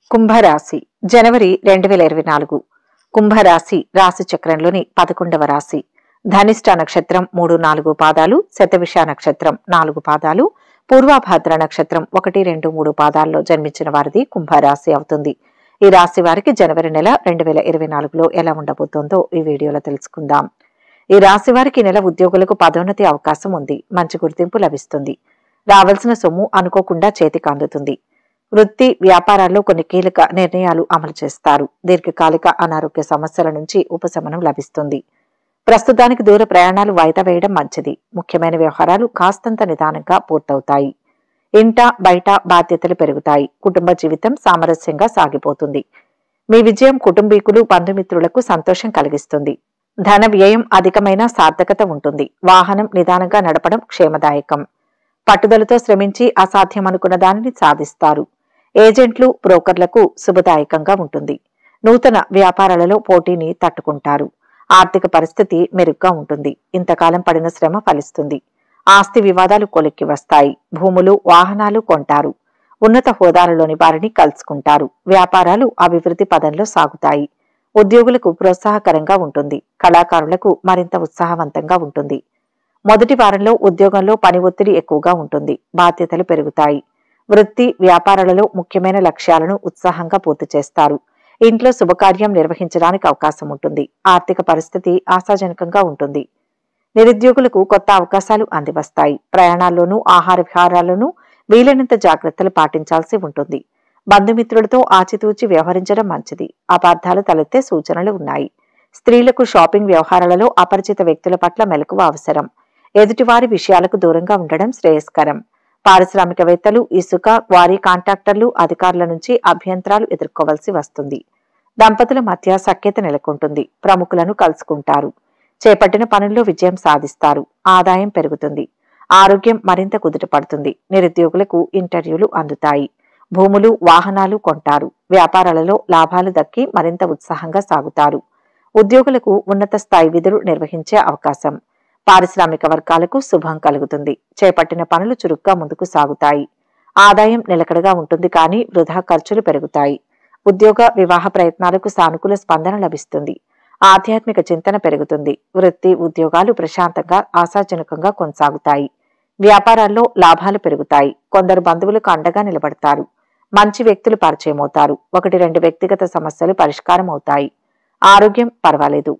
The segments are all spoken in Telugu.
కుంభరాశి జనవరి 2024 కుంభరాశి రాశి చక్రంలోని 11వ రాశి. ధనిష్ట నక్షత్రం 3-4 పాదాలు, శతవిష నక్షత్రం 4 పాదాలు, పూర్వభాద్ర నక్షత్రం 1-2-3 పాదాల్లో జన్మించిన వారిది కుంభరాశి అవుతుంది. ఈ రాశి వారికి జనవరి నెల 2024లో ఎలా ఉండబోతోందో ఈ వీడియోలో తెలుసుకుందాం. ఈ రాశి వారికి నెల ఉద్యోగులకు పదోన్నతి అవకాశం ఉంది. మంచి గుర్తింపు లభిస్తుంది. రావాల్సిన సొమ్ము అనుకోకుండా చేతికి అందుతుంది. వృత్తి వ్యాపారాల్లో కొన్ని కీలక నిర్ణయాలు అమలు చేస్తారు. దీర్ఘకాలిక అనారోగ్య సమస్యల నుంచి ఉపశమనం లభిస్తుంది. ప్రస్తుతానికి దూర ప్రయాణాలు వాయిదా వేయడం మంచిది. ముఖ్యమైన వ్యవహారాలు కాస్తంత నిదానంగా పూర్తవుతాయి. ఇంట బయట బాధ్యతలు పెరుగుతాయి. కుటుంబ జీవితం సామరస్యంగా సాగిపోతుంది. మీ విజయం కుటుంబీకులు బంధుమిత్రులకు సంతోషం కలిగిస్తుంది. ధన వ్యయం అధికమైన సార్థకత ఉంటుంది. వాహనం నిదానంగా నడపడం క్షేమదాయకం. పట్టుదలతో శ్రమించి అసాధ్యమనుకున్న దానిని సాధిస్తారు. ఏజెంట్లు బ్రోకర్లకు శుభదాయకంగా ఉంటుంది. నూతన వ్యాపారాలలో పోటీని తట్టుకుంటారు. ఆర్థిక పరిస్థితి మెరుగ్గా ఉంటుంది. ఇంతకాలం పడిన శ్రమ ఫలిస్తుంది. ఆస్తి వివాదాలు కొలిక్కి వస్తాయి. భూములు వాహనాలు కొంటారు. ఉన్నత హోదాలలోని వారిని కలుసుకుంటారు. వ్యాపారాలు అభివృద్ధి పదంలో సాగుతాయి. ఉద్యోగులకు ప్రోత్సాహకరంగా ఉంటుంది. కళాకారులకు మరింత ఉత్సాహవంతంగా ఉంటుంది. మొదటి వారంలో ఉద్యోగంలో పని ఒత్తిడి ఎక్కువగా ఉంటుంది. బాధ్యతలు పెరుగుతాయి. వృత్తి వ్యాపారాలలో ముఖ్యమైన లక్ష్యాలను ఉత్సాహంగా పూర్తి చేస్తారు. ఇంట్లో శుభకార్యం నిర్వహించడానికి అవకాశం ఉంటుంది. ఆర్థిక పరిస్థితి ఆశాజనకంగా ఉంటుంది. నిరుద్యోగులకు కొత్త అవకాశాలు అందివస్తాయి. ప్రయాణాల్లోనూ ఆహార విహారాల్లోనూ వీలైనంత జాగ్రత్తలు పాటించాల్సి ఉంటుంది. బంధుమిత్రులతో ఆచితూచి వ్యవహరించడం మంచిది. అపార్థాలు తలెత్తే సూచనలు ఉన్నాయి. స్త్రీలకు షాపింగ్ వ్యవహారాలలో అపరిచిత వ్యక్తుల పట్ల మెలకువ అవసరం. ఎదుటివారి విషయాలకు దూరంగా ఉండడం శ్రేయస్కరం. పారిశ్రామికవేత్తలు, ఇసుక, క్వారీ కాంట్రాక్టర్లు, అధికారుల నుంచి అభ్యంతరాలు ఎదుర్కోవాల్సి వస్తుంది. దంపతుల మధ్య సఖ్యత నెలకొంటుంది. ప్రముఖులను కలుసుకుంటారు. చేపట్టిన పనుల్లో విజయం సాధిస్తారు. ఆదాయం పెరుగుతుంది. ఆరోగ్యం మరింత కుదుటపడుతుంది. నిరుద్యోగులకు ఇంటర్వ్యూలు అందుతాయి. భూములు వాహనాలు కొంటారు. వ్యాపారాలలో లాభాలు దక్కి మరింత ఉత్సాహంగా సాగుతారు. ఉద్యోగులకు ఉన్నత స్థాయి విధులు నిర్వహించే అవకాశం. పారిశ్రామిక వర్గాలకు శుభం కలుగుతుంది. చేపట్టిన పనులు చురుగ్గా ముందుకు సాగుతాయి. ఆదాయం నిలకడగా ఉంటుంది, కానీ వృధా ఖర్చులు పెరుగుతాయి. ఉద్యోగ వివాహ ప్రయత్నాలకు సానుకూల స్పందన లభిస్తుంది. ఆధ్యాత్మిక చింతన పెరుగుతుంది. వృత్తి ఉద్యోగాలు ప్రశాంతంగా ఆశాజనకంగా కొనసాగుతాయి. వ్యాపారాల్లో లాభాలు పెరుగుతాయి. కొందరు బంధువులకు అండగా నిలబడతారు. మంచి వ్యక్తులు పరిచయమవుతారు. 1-2 వ్యక్తిగత సమస్యలు పరిష్కారం అవుతాయి. ఆరోగ్యం పర్వాలేదు.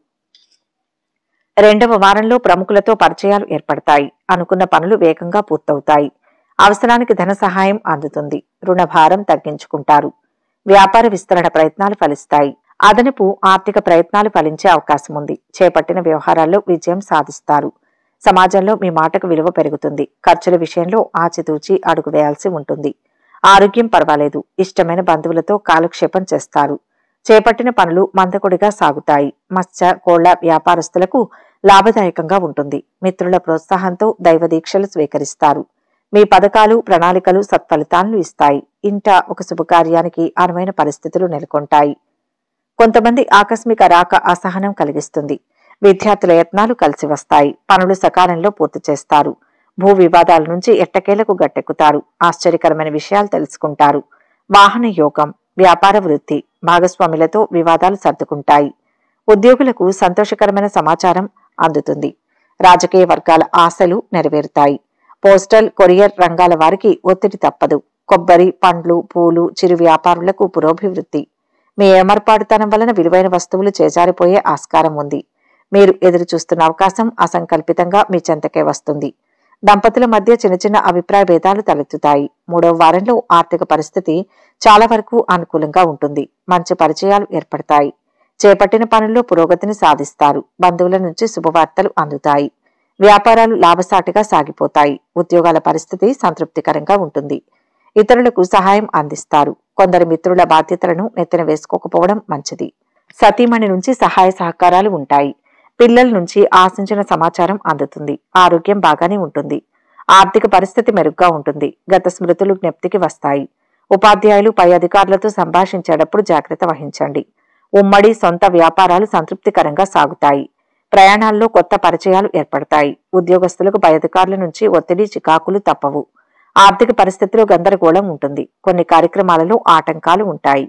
రెండవ వారంలో ప్రముఖులతో పరిచయాలు ఏర్పడతాయి. అనుకున్న పనులు వేగంగా పూర్తవుతాయి. అవసరానికి ధన సహాయం అందుతుంది. రుణభారం తగ్గించుకుంటారు. వ్యాపార విస్తరణ ప్రయత్నాలు ఫలిస్తాయి. అదనపు ఆర్థిక ప్రయత్నాలు ఫలించే అవకాశం ఉంది. చేపట్టిన వ్యవహారాల్లో విజయం సాధిస్తారు. సమాజంలో మీ మాటకు విలువ పెరుగుతుంది. ఖర్చుల విషయంలో ఆచితూచి అడుగు వేయాల్సి ఉంటుంది. ఆరోగ్యం పర్వాలేదు. ఇష్టమైన బంధువులతో కాలక్షేపం చేస్తారు. చేపట్టిన పనులు మందకొడిగా సాగుతాయి. మత్స్య కోళ్ల వ్యాపారస్తులకు లాభదాయకంగా ఉంటుంది. మిత్రుల ప్రోత్సాహంతో దైవ దీక్షలు స్వీకరిస్తారు. మీ పథకాలు ప్రణాళికలు సత్ఫలితాలను ఇస్తాయి. ఇంట ఒక శుభకార్యానికి అనువైన పరిస్థితులు నెలకొంటాయి. కొంతమంది ఆకస్మిక రాక అసహనం కలిగిస్తుంది. విద్యార్థుల యత్నాలు కలిసి వస్తాయి. పనులు సకాలంలో పూర్తి చేస్తారు. భూ వివాదాల నుంచి ఎట్టకేలకు గట్టెక్కుతారు. ఆశ్చర్యకరమైన విషయాలు తెలుసుకుంటారు. వాహన యోగం. వ్యాపార వృద్ధి. భాగస్వాములతో వివాదాలు సర్దుకుంటాయి. ఉద్యోగులకు సంతోషకరమైన సమాచారం అందుతుంది. రాజకీయ వర్గాల ఆశలు నెరవేరుతాయి. పోస్టల్ కొరియర్ రంగాల వారికి ఒత్తిడి తప్పదు. కొబ్బరి పండ్లు పూలు చిరు వ్యాపారులకు పురోభివృద్ధి. మీ ఏమర్పాటుతనం వలన విలువైన వస్తువులు చేజారిపోయే ఆస్కారం ఉంది. మీరు ఎదురు చూస్తున్న అవకాశం అసంకల్పితంగా మీ చెంతకే వస్తుంది. దంపతుల మధ్య చిన్న చిన్న అభిప్రాయ భేదాలు తలెత్తుతాయి. 3వ వారంలో ఆర్థిక పరిస్థితి చాలా వరకు అనుకూలంగా ఉంటుంది. మంచి పరిచయాలు ఏర్పడతాయి. చేపట్టిన పనుల్లో పురోగతిని సాధిస్తారు. బంధువుల నుంచి శుభవార్తలు అందుతాయి. వ్యాపారాలు లాభసాటిగా సాగిపోతాయి. ఉద్యోగాల పరిస్థితి సంతృప్తికరంగా ఉంటుంది. ఇతరులకు సహాయం అందిస్తారు. కొందరు మిత్రుల బాధ్యతలను నెత్తిన వేసుకోకపోవడం మంచిది. సతీమణి నుంచి సహాయ సహకారాలు ఉంటాయి. పిల్లల నుంచి ఆశించిన సమాచారం అందుతుంది. ఆరోగ్యం బాగానే ఉంటుంది. ఆర్థిక పరిస్థితి మెరుగ్గా ఉంటుంది. గత స్మృతులు జ్ఞప్తికి వస్తాయి. ఉపాధ్యాయులు పై అధికారులతో సంభాషించేటప్పుడు జాగ్రత్త వహించండి. ఉమ్మడి సొంత వ్యాపారాలు సంతృప్తికరంగా సాగుతాయి. ప్రయాణాల్లో కొత్త పరిచయాలు ఏర్పడతాయి. ఉద్యోగస్తులకు పై అధికారుల నుంచి ఒత్తిడి చికాకులు తప్పవు. ఆర్థిక పరిస్థితిలో గందరగోళం ఉంటుంది. కొన్ని కార్యక్రమాలలో ఆటంకాలు ఉంటాయి.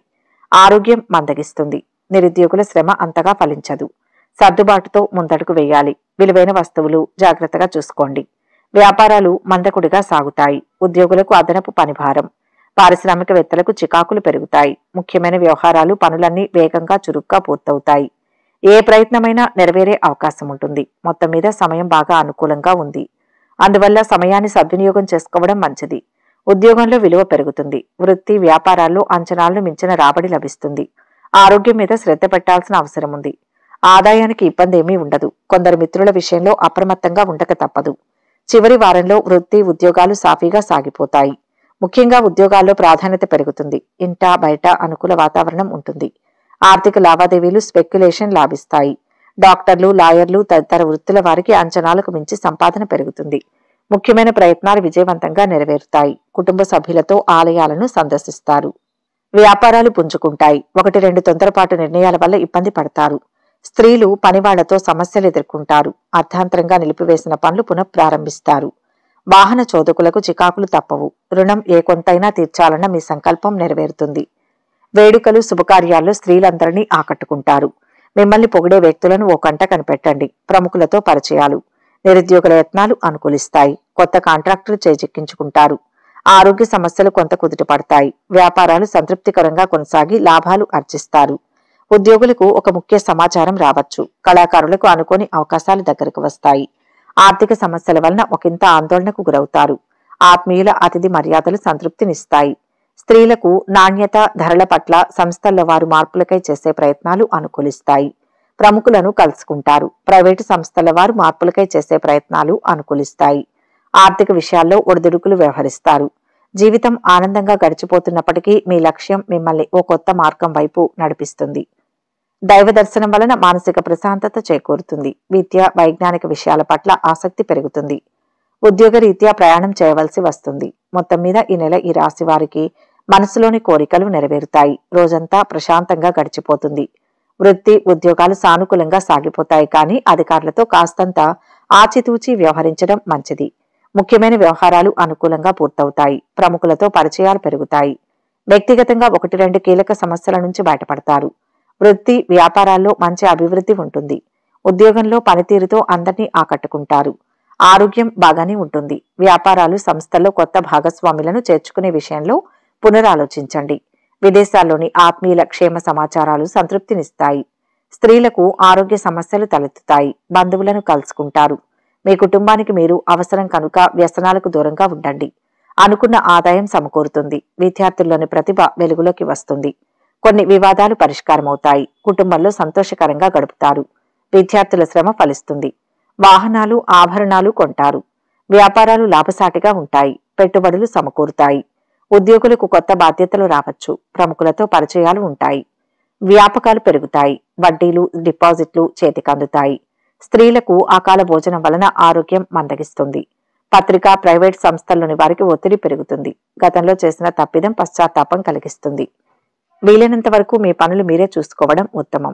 ఆరోగ్యం మందగిస్తుంది. నిరుద్యోగుల శ్రమ అంతగా ఫలించదు. సర్దుబాటుతో ముందడుగు వేయాలి. విలువైన వస్తువులు జాగ్రత్తగా చూసుకోండి. వ్యాపారాలు మందకుడిగా సాగుతాయి. ఉద్యోగులకు అదనపు పనిభారం. పారిశ్రామికవేత్తలకు చికాకులు పెరుగుతాయి. ముఖ్యమైన వ్యవహారాలు పనులన్నీ వేగంగా చురుగ్గా పూర్తవుతాయి. ఏ ప్రయత్నమైనా నెరవేరే అవకాశం ఉంటుంది. మొత్తం మీద సమయం బాగా అనుకూలంగా ఉంది. అందువల్ల సమయాన్ని సద్వినియోగం చేసుకోవడం మంచిది. ఉద్యోగంలో విలువ పెరుగుతుంది. వృత్తి వ్యాపారాల్లో అంచనాలను మించిన రాబడి లభిస్తుంది. ఆరోగ్యం మీద శ్రద్ధ పెట్టాల్సిన అవసరం ఉంది. ఆదాయానికి ఇబ్బంది ఏమీ ఉండదు. కొందరు మిత్రుల విషయంలో అప్రమత్తంగా ఉండక తప్పదు. చివరి వారంలో వృత్తి ఉద్యోగాలు సాఫీగా సాగిపోతాయి. ముఖ్యంగా ఉద్యోగాల్లో ప్రాధాన్యత పెరుగుతుంది. ఇంట బయట అనుకూల వాతావరణం ఉంటుంది. ఆర్థిక లావాదేవీలు స్పెక్యులేషన్ లాభిస్తాయి. డాక్టర్లు లాయర్లు తదితర వృత్తుల వారికి అంచనాలకు మించి సంపాదన పెరుగుతుంది. ముఖ్యమైన ప్రయత్నాలు విజయవంతంగా నెరవేరుతాయి. కుటుంబ సభ్యులతో ఆలయాలను సందర్శిస్తారు. వ్యాపారాలు పుంజుకుంటాయి. 1-2 తొందరపాటు నిర్ణయాల వల్ల ఇబ్బంది పడతారు. స్త్రీలు పనివాళ్లతో సమస్యలు ఎదుర్కొంటారు. అర్ధాంతరంగా నిలిపివేసిన పనులు పునఃప్రారంభిస్తారు. వాహన చోదకులకు చికాకులు తప్పవు. రుణం ఏ కొంతైనా తీర్చాలన్న మీ సంకల్పం నెరవేరుతుంది. వేడుకలు శుభకార్యాల్లో స్త్రీలందరినీ ఆకట్టుకుంటారు. మిమ్మల్ని పొగిడే వ్యక్తులను ఓ కంట కనిపెట్టండి. ప్రముఖులతో పరిచయాలు. నిరుద్యోగుల యత్నాలు అనుకూలిస్తాయి. కొత్త కాంట్రాక్టులు చేజిక్కించుకుంటారు. ఆరోగ్య సమస్యలు కొంత కుదుట పడతాయి. వ్యాపారాలు సంతృప్తికరంగా కొనసాగి లాభాలు ఆర్జిస్తారు. ఉద్యోగులకు ఒక ముఖ్య సమాచారం రావచ్చు. కళాకారులకు అనుకోని అవకాశాలు దగ్గరకు వస్తాయి. ఆర్థిక సమస్యల వలన ఒకంత ఆందోళనకు గురవుతారు. ఆత్మీయుల అతిథి మర్యాదలు సంతృప్తినిస్తాయి. స్త్రీలకు నాణ్యత ధరల పట్ల సంస్థల్లో వారు మార్పులకై చేసే ప్రయత్నాలు అనుకూలిస్తాయి. ప్రముఖులను కలుసుకుంటారు. ప్రైవేటు సంస్థల వారు మార్పులకై చేసే ప్రయత్నాలు అనుకూలిస్తాయి. ఆర్థిక విషయాల్లో ఒడిదుడుకులు వ్యవహరిస్తారు. జీవితం ఆనందంగా గడిచిపోతున్నప్పటికీ మీ లక్ష్యం మిమ్మల్ని ఓ కొత్త మార్గం వైపు నడిపిస్తుంది. దైవ దర్శనం వలన మానసిక ప్రశాంతత చేకూరుతుంది. విద్య వైజ్ఞానిక విషయాల పట్ల ఆసక్తి పెరుగుతుంది. ఉద్యోగరీత్యా ప్రయాణం చేయవలసి వస్తుంది. మొత్తం మీద ఈ నెల ఈ రాశి వారికి మనసులోని కోరికలు నెరవేరుతాయి. రోజంతా ప్రశాంతంగా గడిచిపోతుంది. వృత్తి ఉద్యోగాలు సానుకూలంగా సాగిపోతాయి. కానీ అధికారులతో కాస్తంత ఆచితూచి వ్యవహరించడం మంచిది. ముఖ్యమైన వ్యవహారాలు అనుకూలంగా పూర్తవుతాయి. ప్రముఖులతో పరిచయాలు పెరుగుతాయి. వ్యక్తిగతంగా 1-2 కీలక సమస్యల నుంచి బయటపడతారు. వృత్తి వ్యాపారాల్లో మంచి అభివృద్ధి ఉంటుంది. ఉద్యోగంలో పనితీరుతో అందరినీ ఆకట్టుకుంటారు. ఆరోగ్యం బాగానే ఉంటుంది. వ్యాపారాలు సంస్థల్లో కొత్త భాగస్వాములను చేర్చుకునే విషయంలో పునరాలోచించండి. విదేశాల్లోని ఆత్మీయుల క్షేమ సమాచారాలు సంతృప్తినిస్తాయి. స్త్రీలకు ఆరోగ్య సమస్యలు తలెత్తుతాయి. బంధువులను కలుసుకుంటారు. మీ కుటుంబానికి మీరు అవసరం కనుక వ్యసనాలకు దూరంగా ఉండండి. అనుకున్న ఆదాయం సమకూరుతుంది. విద్యార్థుల్లోని ప్రతిభ వెలుగులోకి వస్తుంది. కొన్ని వివాదాలు పరిష్కారమవుతాయి. కుటుంబంలో సంతోషకరంగా గడుపుతారు. విద్యార్థుల శ్రమ ఫలిస్తుంది. వాహనాలు ఆభరణాలు కొంటారు. వ్యాపారాలు లాభసాటిగా ఉంటాయి. పెట్టుబడులు సమకూరుతాయి. ఉద్యోగులకు కొత్త బాధ్యతలు రావచ్చు. ప్రముఖులతో పరిచయాలు ఉంటాయి. వ్యాపకాలు పెరుగుతాయి. వడ్డీలు డిపాజిట్లు చేతికందుతాయి. స్త్రీలకు అకాల భోజనం వలన ఆరోగ్యం మందగిస్తుంది. పత్రికా ప్రైవేట్ సంస్థల్లోని వారికి ఒత్తిడి పెరుగుతుంది. గతంలో చేసిన తప్పిదం పశ్చాత్తాపం కలిగిస్తుంది. వీలైనంత వరకు మీ పనులు మీరే చూసుకోవడం ఉత్తమం.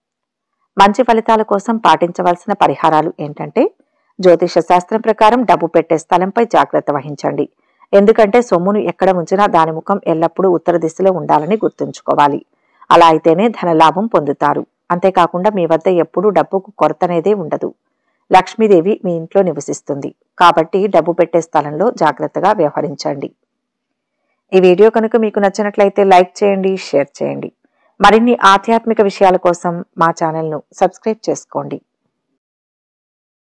మంచి ఫలితాల కోసం పాటించవలసిన పరిహారాలు ఏంటంటే, జ్యోతిష శాస్త్రం ప్రకారం డబ్బు పెట్టే స్థలంపై జాగ్రత్త వహించండి. ఎందుకంటే సొమ్మును ఎక్కడ ఉంచినా దాని ముఖం ఎల్లప్పుడూ ఉత్తర దిశలో ఉండాలని గుర్తుంచుకోవాలి. అలా అయితేనే ధనలాభం పొందుతారు. అంతేకాకుండా మీ వద్ద ఎప్పుడూ డబ్బుకు కొరతనేదే ఉండదు. లక్ష్మీదేవి మీ ఇంట్లో నివసిస్తుంది. కాబట్టి డబ్బు పెట్టే స్థలంలో జాగ్రత్తగా వ్యవహరించండి. ఈ వీడియో కనుక మీకు నచ్చినట్లయితే లైక్ చేయండి, షేర్ చేయండి. మరిన్ని ఆధ్యాత్మిక విషయాల కోసం మా ఛానల్ను సబ్స్క్రైబ్ చేసుకోండి.